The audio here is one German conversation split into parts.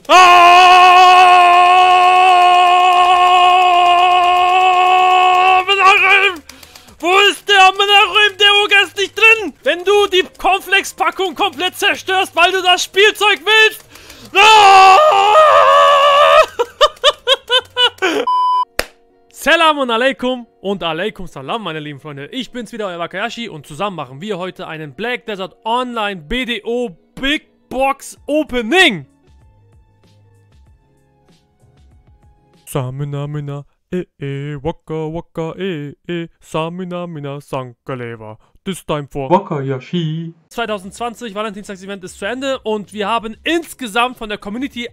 Ah! Menachem! Wo ist der Menachem? Der Oger ist nicht drin! Wenn du die Cornflakes-Packung komplett zerstörst, weil du das Spielzeug willst! Ah! Salam alaikum und alaikum salam, meine lieben Freunde. Ich bin's wieder, euer Wakayashi, und zusammen machen wir heute einen Black Desert Online BDO Big Box Opening. Samina mina waka waka samina mina sankaleva. This time for Wakayashi. 2020 Valentinstags-Event ist zu Ende und wir haben insgesamt von der Community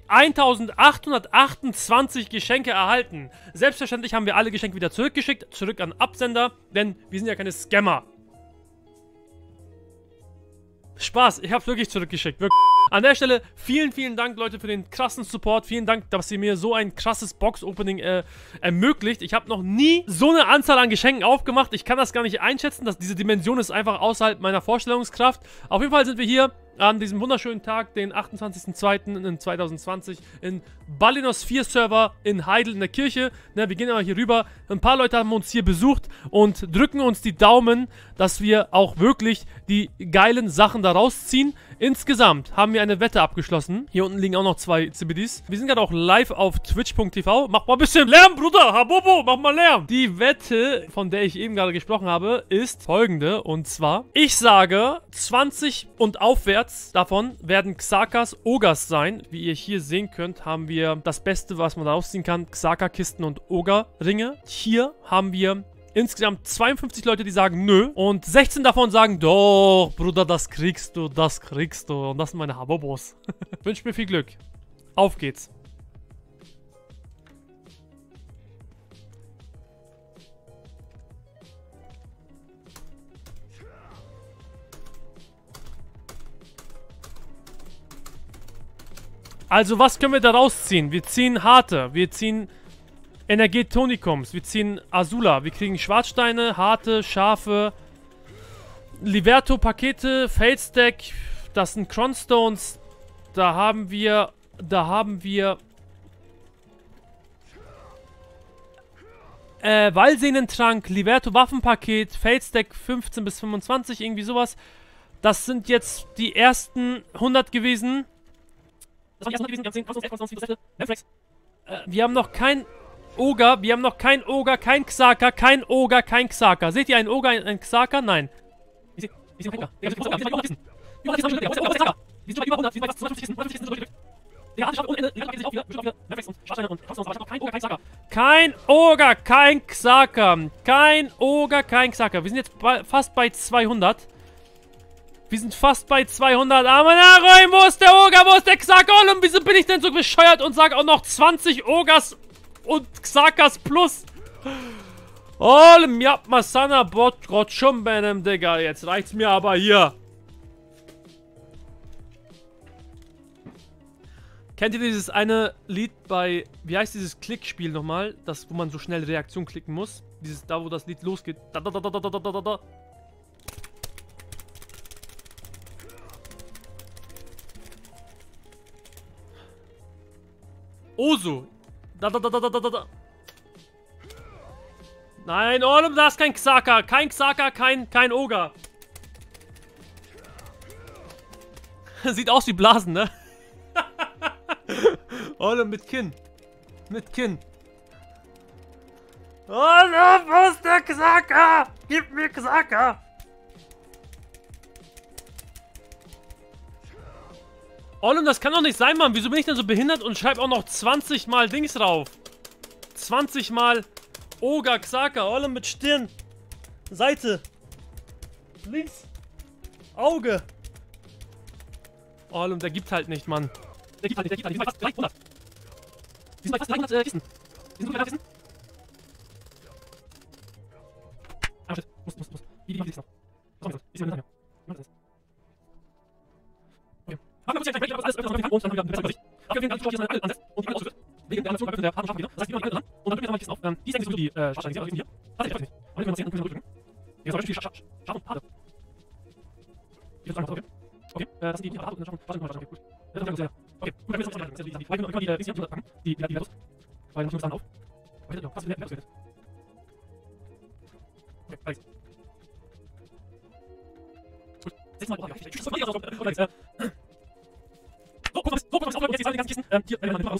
1828 Geschenke erhalten. Selbstverständlich haben wir alle Geschenke wieder zurückgeschickt, zurück an Absender, denn wir sind ja keine Scammer. Spaß, ich hab's wirklich zurückgeschickt, wirklich. An der Stelle vielen, vielen Dank, Leute, für den krassen Support. Vielen Dank, dass ihr mir so ein krasses Box-Opening ermöglicht. Ich habe noch nie so eine Anzahl an Geschenken aufgemacht. Ich kann das gar nicht einschätzen. Diese Dimension ist einfach außerhalb meiner Vorstellungskraft. Auf jeden Fall sind wir hier an diesem wunderschönen Tag, den 28.02.2020 in Balinos 4 Server in Heidel in der Kirche. Ne, wir gehen aber hier rüber. Ein paar Leute haben uns hier besucht und drücken uns die Daumen, dass wir auch wirklich die geilen Sachen da rausziehen. Insgesamt haben wir eine Wette abgeschlossen. Hier unten liegen auch noch 2 CBDs. Wir sind gerade auch live auf twitch.tv. Mach mal ein bisschen Lärm, Bruder. Habobo, mach mal Lärm. Die Wette, von der ich eben gerade gesprochen habe, ist folgende. Und zwar, ich sage, 20 und aufwärts davon werden Xarkas Ogers sein. Wie ihr hier sehen könnt, haben wir das Beste, was man da rausziehen kann. Xarka-Kisten und Oger-Ringe. Hier haben wir insgesamt 52 Leute, die sagen nö. Und 16 davon sagen, doch, Bruder, das kriegst du, das kriegst du. Und das sind meine Habobos. Wünsch mir viel Glück. Auf geht's. Also, was können wir da rausziehen? Wir ziehen Harte, wir ziehen Energetonikums, wir ziehen Azula, wir kriegen Schwarzsteine, Harte, Schafe, Liberto-Pakete, Feldstack, das sind Cronstones, da haben wir Wallsehnentrank, Liberto-Waffenpaket, Feldstack 15 bis 25, irgendwie sowas. Das sind jetzt die ersten 100 gewesen. Das waren die ersten 100 gewesen, wir haben 10 Cronstones, 11 Cronstones, Reflex. Wir haben noch kein Oger, wir haben noch kein Oger, kein Xarka, kein Oger, kein Xarka. Seht ihr einen Oger, einen Xarka? Nein. Ich sehe keinen Oger. Wir sind über 100 Kisten. Über 100 Kisten. Wir sind über 100, wir sind bei fast 250 Kisten. 150 Kisten sind durch. Der hat ohne Ende, der geht sich auch wieder. Wird auch wieder Reflex und Schwarzsteine und Cronstones, aber ich habe noch kein Oger, kein Xarka. Kein Oger, kein Xarka. Kein Oger, kein Xarka. Wir sind jetzt fast bei 200. Wir sind fast bei 200. Amanaroi, wo ist der Oger, wo ist der Xarka? Und wieso bin ich denn so bescheuert und sage auch noch 20 Ogers und Xarkas plus? Oğlum yapma sana bot koçum benim, Digga. Jetzt reicht's mir aber hier. Kennt ihr dieses eine Lied bei, wie heißt dieses Klickspiel nochmal? Das, wo man so schnell Reaktion klicken muss. Dieses, da wo das Lied losgeht. Da, da, da, da, da, da, da, da. Ozu. Da, da, da, da, da, da, da. Nein, Oğlum, da ist kein Xarka. Kein Xarka, kein Oger. Sieht aus wie Blasen, ne? Oğlum, mit Kinn. Mit Kinn. Oğlum, wo ist der Xarka? Gib mir Xarka. Oğlum, das kann doch nicht sein, Mann. Wieso bin ich denn so behindert und schreibe auch noch 20 Mal Dings drauf? 20 Mal Oger, Xarka, Oğlum mit Stirn. Seite. Links. Auge. Oğlum, der gibt halt nicht, Mann. Der gibt halt nicht, der gibt halt nicht. Wir sind bei fast 300. Wir sind bei fast 300 Kisten. Wir sind bei 300 Kisten. Ah, shit. Muss. Wie machen die Kisten noch? Was machen wir das? Wie sind wir denn hier? Machen wir uns ja gleich alles öffnen und dann haben wir eine bessere Übersicht. Dafür werden die Schwarzen alle ansetzt und die alle ausgerüstet. Wegen der Animation der harten Schafen. Das heißt, wir machen alle dran und dann drücken wir nochmal die Kisten auf. Die ist eigentlich so wie die Schwarzsteine. Die sind hier. Das ist nicht. Und wenn wir uns sehen, dann können wir drücken. Hier ist zum Beispiel Schaf und Harte. Ich würde sagen, okay. Okay, das sind die Harte und Schaf und Schwarzen. Okay, gut. Das ist sehr. Okay, gut, dann müssen wir das die immer die Dings hier packen. Die Letos. Weil dann muss ich auf. Okay, ja, passt, Letos. Okay, alles. Gut. 6 Mal, ich schuss mal hier raus. So, guck mal, jetzt die ganzen Kisten. Hier,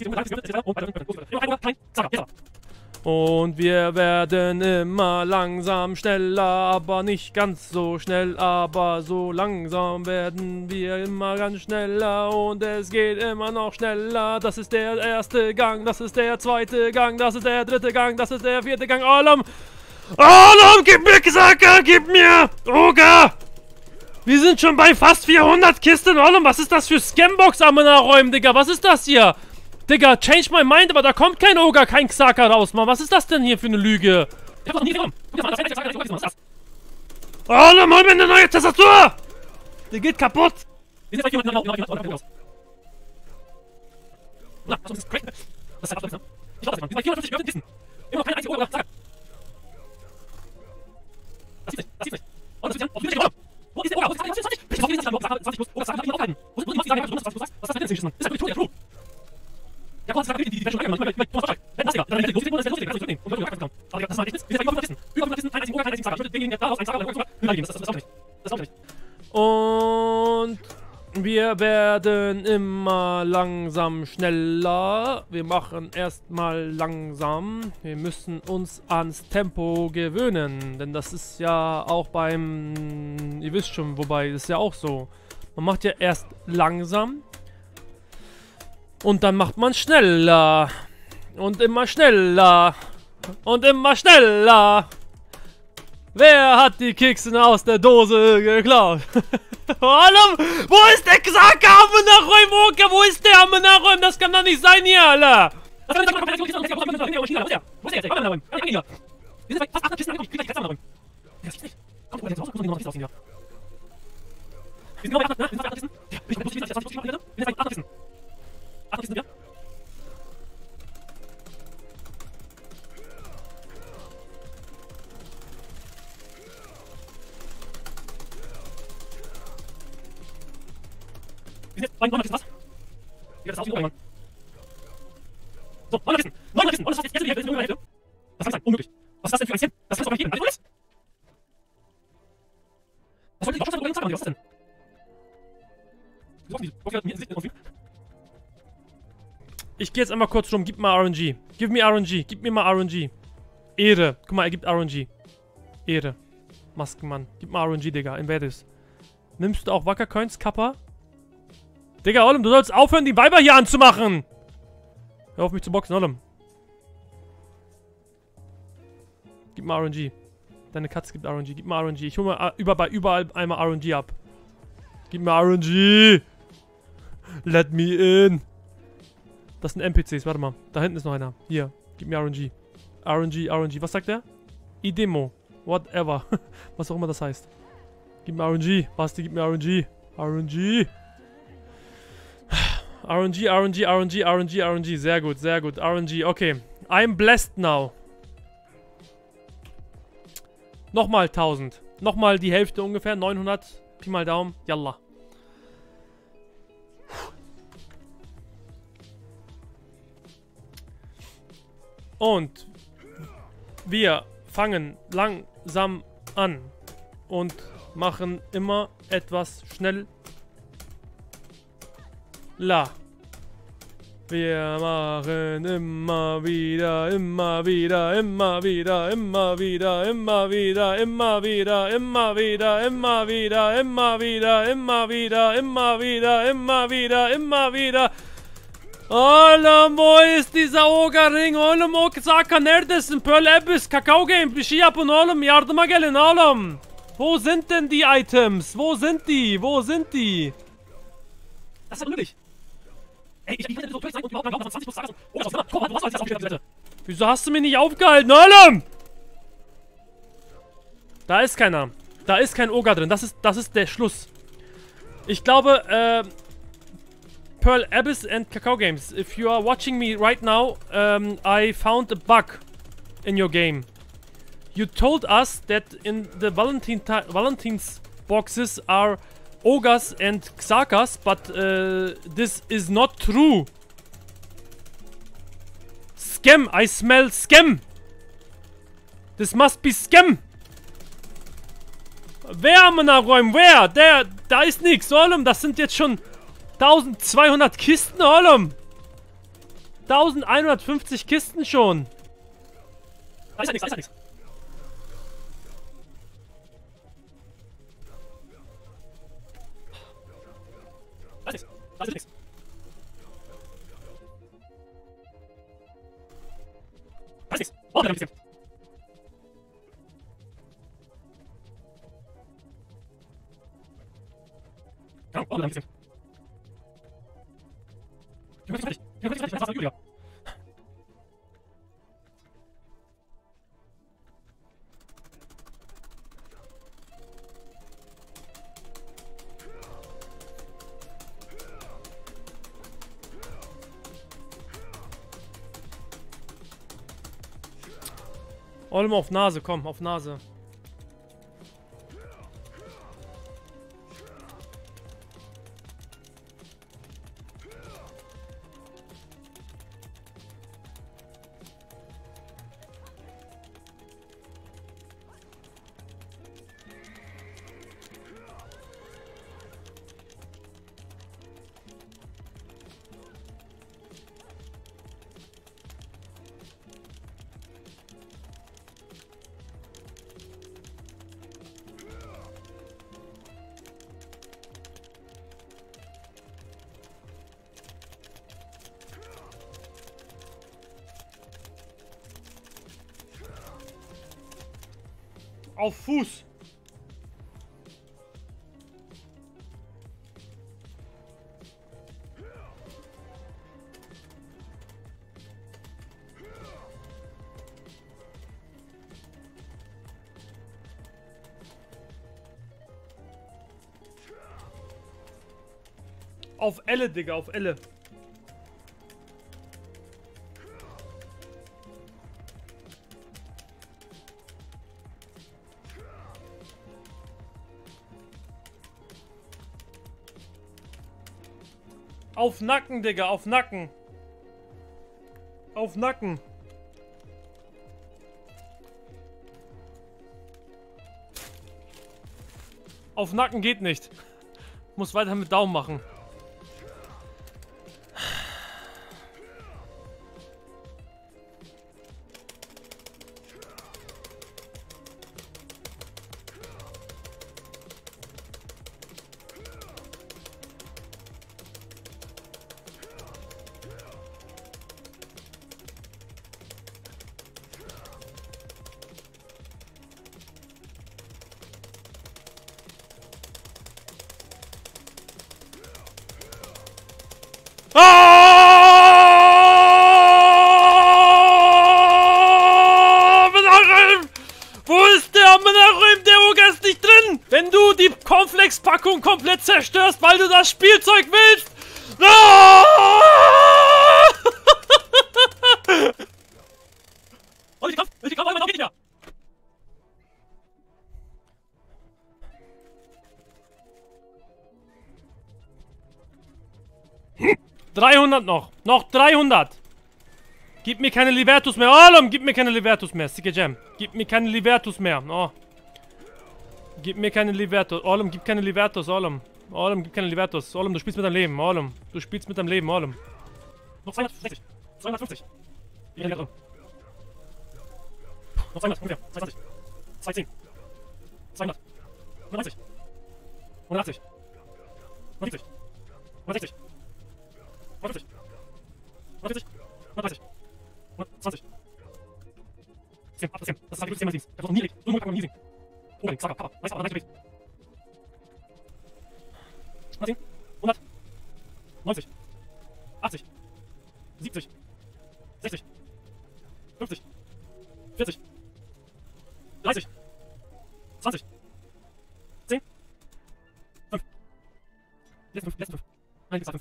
und wir werden immer langsam schneller, aber nicht ganz so schnell, aber so langsam werden wir immer ganz schneller und es geht immer noch schneller. Das ist der erste Gang, das ist der zweite Gang, das ist der dritte Gang, das ist der vierte Gang. Ollum, gib mir Xhaka, gib mir Oga! Wir sind schon bei fast 400 Kisten, Ollum. Was ist das für Scambox am Nachräumen, Digga? Was ist das hier? Digga, change my mind, aber da kommt kein Ogre, kein Xhaka raus, Mann. Was ist das denn hier für eine Lüge? Ich hab doch nie genommen. Ollum, hol mir eine neue Tastatur! Die geht kaputt! Wir sind bei 400 raus. Na, das ist crazy. Das ist halt absolut, ich glaube, wir sind bei 450 Kisten. Immer noch keine einzige Ogre, Xhaka. Das sieht nicht. Oh, das sieht nicht. Oh, wo ist der Ogre? Wo ist der Ogre? Ich hoffe, wir sind 20 plus. Ogre, Xhaka, ich will aufhalten. Wo sind die Max, was ist das denn geschissen? Das ist ja Crew. Ja, komm, das ist die schon einmal. Thomas, wenn das Digga, dann los, das mitnehmen. Und aber das war nicht. Wir sind über 500 Kisten. Über 500 Kisten, kein einziger Ogre, kein einziger Xhaka. Ich würde gegen daraus ein Xhaka oder Ogre. Das ist auch nicht. Und wir werden immer langsam schneller. Wir machen erstmal langsam. Wir müssen uns ans Tempo gewöhnen. Denn das ist ja auch beim... Ihr wisst schon, wobei, das ist ja auch so. Man macht ja erst langsam. Und dann macht man schneller. Und immer schneller. Und immer schneller. Wer hat die Kekse aus der Dose geklaut? Hallo, wo ist der Xhaka? Amenaräum, wo ist der Amenaräum? Das kann doch nicht sein hier, Alter. Wo ist der? Wir sind bei fast 800 Kisten angekommen. Ich krieg gleich Amenaräum. Das gibt's nicht. Komm, wir sind raus, wir müssen noch wir sind genau bei 800, ne? Wir sind bei 800 Kisten. Ja, ich bin bei 20 Kisten. Wir sind bei 800 Kisten. 800 Kisten, ja? Wir sind jetzt bei 900 Kisten, was? Ja, das ist aus wie Mann. So, 900 Kisten! 900 Kisten! Und das ist jetzt die Hälfte, das ist nur die Hälfte. Was kann das sein? Unmöglich. Was ist das denn für ein Cent? Das kannst du doch nicht geben. Alles was soll die Boxen sagen? Was ist das denn? Ich geh jetzt einmal kurz rum. Gib mal RNG. Give me RNG. Gib mir mal RNG. Ehre. Guck mal, er gibt RNG. Ehre. Maskenmann. Gib mal RNG, Digga. In Badis. Nimmst du auch Wackercoins, Kappa? Digga, Ollum, du sollst aufhören, die Weiber hier anzumachen! Hör auf mich zu boxen, Ollum. Gib mal RNG. Deine Katze gibt RNG. Gib mal RNG. Ich hol mal überall einmal RNG ab. Gib mir RNG! Let me in! Das sind NPCs, warte mal. Da hinten ist noch einer. Hier, gib mir RNG. RNG. Was sagt der? Idemo. Whatever. Was auch immer das heißt. Gib mir RNG. Basti, gib mir RNG. RNG. RNG. Sehr gut. RNG, okay. I'm blessed now. Nochmal 1000. Nochmal die Hälfte ungefähr. 900. Pi mal Daumen. Yalla. Und wir fangen langsam an. Und machen immer etwas schneller. Wir machen immer wieder Ollum, wo ist dieser Ogre-Ring? Ollum, Xhaka neredesin? Pearl Abyss, Kakao Game, bir şey yapın oğlum, yardıma gelin oğlum. Wo sind denn die Items? Wo sind die? Das ist ja unmöglich. Ey, ich will so durch sein und überhaupt glauben, dass man 20 plus sagen oh, das ist Guck mal, du hast jetzt aufgestellt, Toilette. Wieso hast du mich nicht aufgehalten, Ollum? Da ist keiner. Da ist kein Ogre drin. Das ist der Schluss. Ich glaube, Pearl Abyss and Kakao Games, if you are watching me right now, I found a bug in your game. You told us that in the Valentine's boxes are ogres and Xarkas, but this is not true. Scam, I smell scam. This must be scam. Wer räumen? Wer? Da ist nix, Olum. Das sind jetzt schon 1200 Kisten, Olum. 1150 Kisten schon. Da ist ja nix, da ist ja nix. Da ist nix, da ist nix. Da ist nix. Oh, da ist nix. Oh, da ist nix. Ich bin fertig. Ich bin fertig. Ich bin fertig. Olm auf Nase, komm, auf Nase. Auf Fuß! Auf Elle, Digga, auf Elle. Auf Nacken, Digga, auf Nacken. Auf Nacken. Auf Nacken geht nicht. Muss weiter mit Daumen machen. Menachem! Wo ist der Menachem? Der Oger ist nicht drin! Wenn du die Cornflakes-Packung komplett zerstörst, weil du das Spielzeug willst! Oh, ich kann, aber noch geht nicht mehr! Hm. 300 noch! Noch 300! Gib mir keine Libertus mehr! Olum, gib mir keine Libertus mehr! Sticker Jam! Gib mir keine Libertus mehr! Oh! Gib mir keine Libertus! Olum, gib keine Libertus! Olum! Olum, gib keine Libertus! Olum, du spielst mit deinem Leben! Olum! Du spielst mit deinem Leben! Olum! Noch 260! 250! Ich bin drin! Noch 200! Ungefähr! 220! 210! 200! 190! 180! 170! 160! 150! 140! 130! 120! 10, 8, 10. Das ist halt 10 mal 7. Das ist noch nie liegt. Irgendwo kann man nie sehen. Oh, Saga, Papa. Weiß aber, 90 110, 100, 90, 80, 70, 60, 50, 40, 30, 20, 10, 5. Letzten 5, letzten 5. Nein, gesagt 5.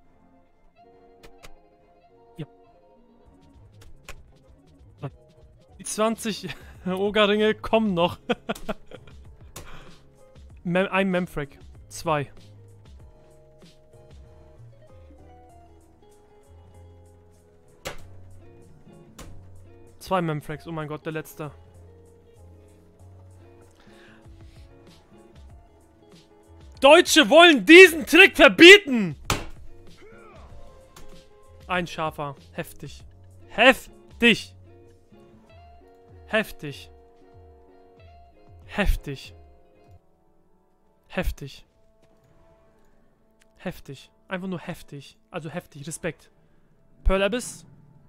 4. 3. Die 20 Ogerringe kommen noch. Ein Memfrag. 2. Zwei Memfrex, oh mein Gott, der letzte. Deutsche wollen diesen Trick verbieten! Ein Scharfer. Heftig. Heftig! Heftig. Heftig. Heftig. Heftig. Einfach nur heftig. Also heftig. Respekt. Pearl Abyss.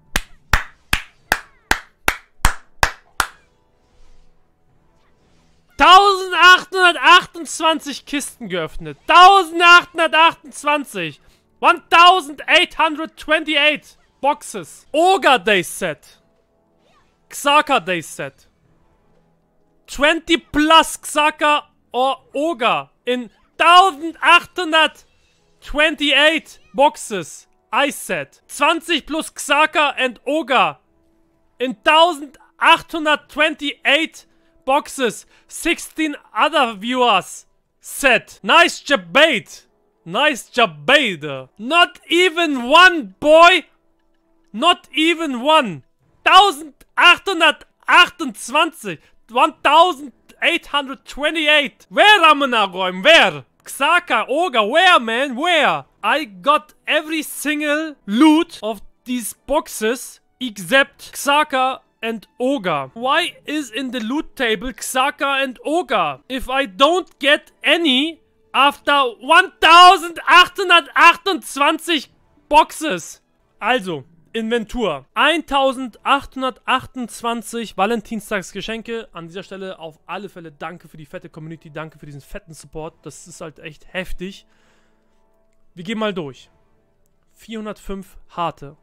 ...1828 Kisten geöffnet. 1828. 1828 Boxes. Ogre Day Set. Xhaka Day Set. 20 plus Xhaka or Ogre in 1828 boxes. Ice Set. 20 plus Xhaka and Ogre in 1828 boxes. 16 other viewers set. Nice job, bait. Nice job, bait. Not even one, boy. Not even one. 1828. 1828. Where, Ramanagoim? Where? Xhaka, Ogre, where, man? Where? I got every single loot of these boxes except Xhaka and Ogre. Why is in the loot table Xhaka and Ogre? If I don't get any after 1828 boxes. Also, Inventur. 1828 Valentinstagsgeschenke. An dieser Stelle auf alle Fälle danke für die fette Community. Danke für diesen fetten Support. Das ist halt echt heftig. Wir gehen mal durch. 405 harte.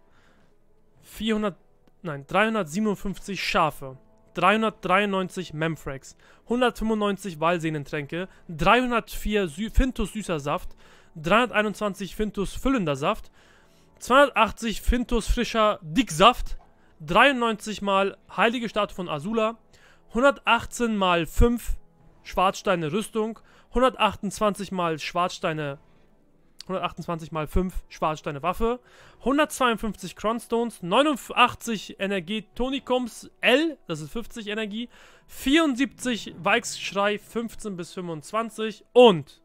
357 Schafe. 393 Memfrex. 195 Walsehnentränke. 304 Fintus süßer Saft. 321 Fintus füllender Saft. 280 Fintus frischer Dicksaft, 93 mal Heilige Statue von Azula, 118 mal 5 Schwarzsteine Rüstung, 128 mal 5 Schwarzsteine Waffe, 152 Cronstones, 89 Energetonicums L, das ist 50 Energie, 74 Weichsschrei 15 bis 25 und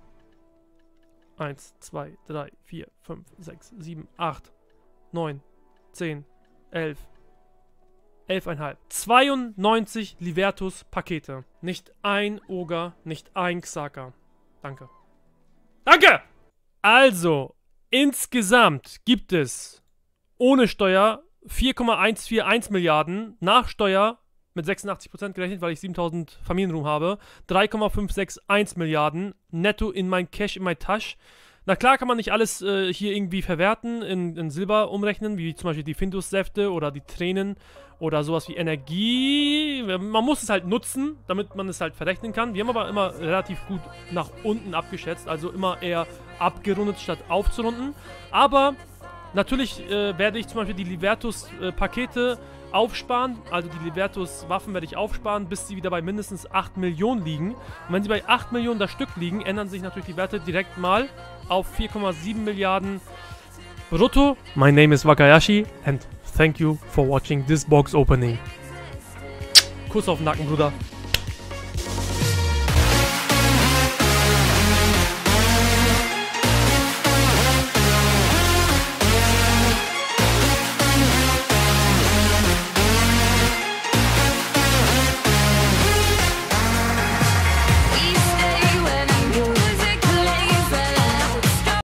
1, 2, 3, 4, 5, 6, 7, 8, 9, 10, 11, 11,5. 92 Libertus-Pakete. Nicht ein Ogre, nicht ein Xhaka. Danke. Danke! Also, insgesamt gibt es ohne Steuer 4,141 Milliarden, nach Steuer mit 86% gerechnet, weil ich 7000 Familienruhm habe, 3,561 Milliarden netto in mein Cash, in mein Tasch. Na klar kann man nicht alles hier irgendwie verwerten, in Silber umrechnen, wie zum Beispiel die Fintus-Säfte oder die Tränen oder sowas wie Energie. Man muss es halt nutzen, damit man es halt verrechnen kann. Wir haben aber immer relativ gut nach unten abgeschätzt, also immer eher abgerundet statt aufzurunden. Aber natürlich werde ich zum Beispiel die Libertus-Pakete aufsparen, also die Libertus-Waffen werde ich aufsparen, bis sie wieder bei mindestens 8 Millionen liegen. Und wenn sie bei 8 Millionen das Stück liegen, ändern sich natürlich die Werte direkt mal auf 4,7 Milliarden brutto. My name is Wakayashi and thank you for watching this box opening. Kuss auf den Nacken, Bruder.